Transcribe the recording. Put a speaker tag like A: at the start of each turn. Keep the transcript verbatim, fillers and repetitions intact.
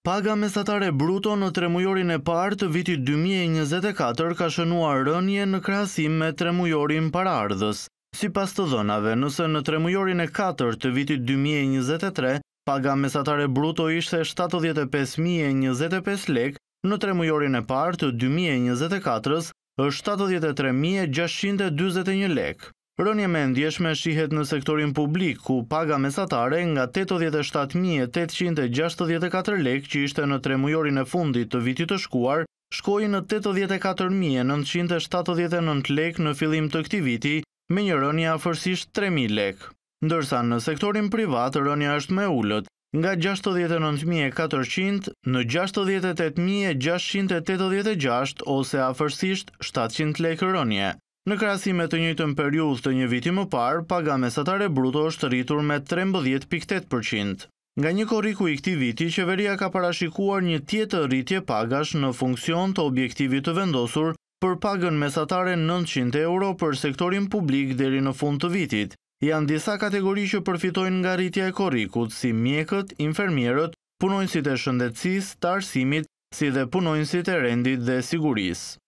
A: Paga mesatare bruto në tremujorin e parë të vitit dy mijë e njëzet e katër ka shënuar rënje në krahasim me tremujorin paraardhës. Sipas të dhënave, nëse në tremujorin e katërt të vitit dy mijë e njëzet e tre, paga mesatare bruto ishte shtatëdhjetë e pesë mijë e njëzet e pesë lekë, në tremujorin e parë të dy mijë e njëzet e katër është shtatëdhjetë e tre mijë e gjashtëqind e dyzet e një lekë. Rënje më e ndjeshme shihet në sektorin publik, ku paga mesatare nga tetëdhjetë e shtatë mijë e tetëqind e gjashtëdhjetë e katër lekë që ishte në tremujorin e fundit të vitit të shkuar, shkoi në tetëdhjetë e katër mijë e nëntëqind e shtatëdhjetë e nëntë lekë në fillim të këtij viti, me një rënje afërsisht tre mijë lekë. Ndërsa në sektorin privat rënja është më e ulët, nga gjashtëdhjetë e nëntë mijë e katërqind në gjashtëdhjetë e tetë mijë e gjashtëqind e tetëdhjetë e gjashtë ose afërsisht shtatëqind lekë rënje. Në krahasim me të njëjtën periudhë të një viti më parë, paga mesatare bruto është rritur me trembëdhjetë pikë tetë përqind. Nga një korriku i këtij viti, qeveria ka parashikuar një tjetër rritje pagash në funksion të objektivit të vendosur për pagën mesatare nëntëqind euro për sektorin publik deri në fund të vitit. Janë disa kategori që përfitojnë nga rritja e korrikut, si mjekët, infermierët, punonjësit e shëndetësisë, të arsimit, si dhe punonjësit e rendit dhe sigurisë.